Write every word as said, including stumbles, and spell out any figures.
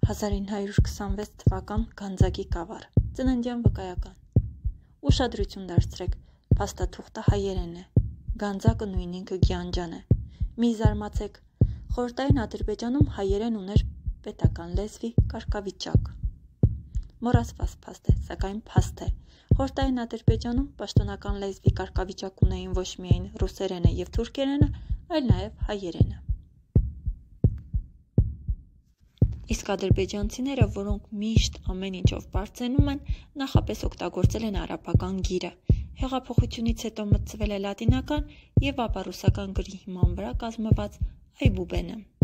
հազար ինը հարյուր քսանվեց թվական Գանձակի կավառ, ծննդյան վկայական։ Ուշադրություն դարձրեք, փաստաթուղթը հայերեն է, Գանձակը նույն ինքը Գյանջան է։ Մի զարմացեք, խորհրդային Ադրբեջանում հայերեն ուներ պետական լեզվի կարգավիճակ։ Մոռացված փաստ է, սակայն փաստ է։ Խորհրդային Ադրբեջանում պաշտոնական լեզվի կարգավիճակ ունեին ոչ միայն ռուսերենը և թուրքերենը, այլ նաև հայերենը։ Իսկ ադրբեջանցիները, որոնք միշտ ամեն ինչով պարծենում են, նախապես օգտագործել են արաբական գիրը, հեղափոխությունից հետո մտցվել է լատինական և ապա ռուսական գրի հիման վրա կազմված այբուբենը։